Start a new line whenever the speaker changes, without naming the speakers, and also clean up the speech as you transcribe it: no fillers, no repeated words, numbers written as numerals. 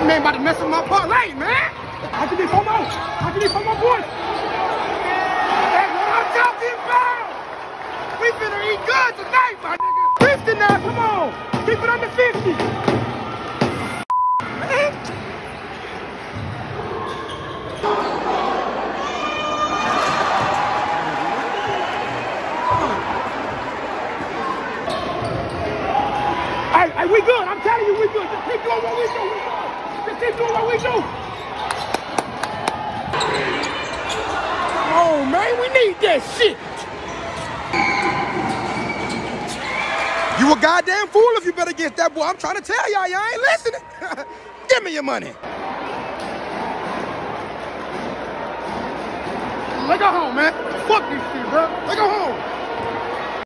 man about to mess up my parlay, man. I can be for more. I can be for more boys. That's what I'm talking about. We finna eat good tonight, my nigga. 50 now, come on. Keep it under 50. Man. Hey, we good. I'm telling you, we good. Just keep doing what we do. Just keep doing what we do. Oh, man, we need that shit. You a goddamn fool if you bet against that boy. I'm trying to tell y'all ain't listening. Give me your money. Let's go home, man. Fuck this shit, bro. Let's go home.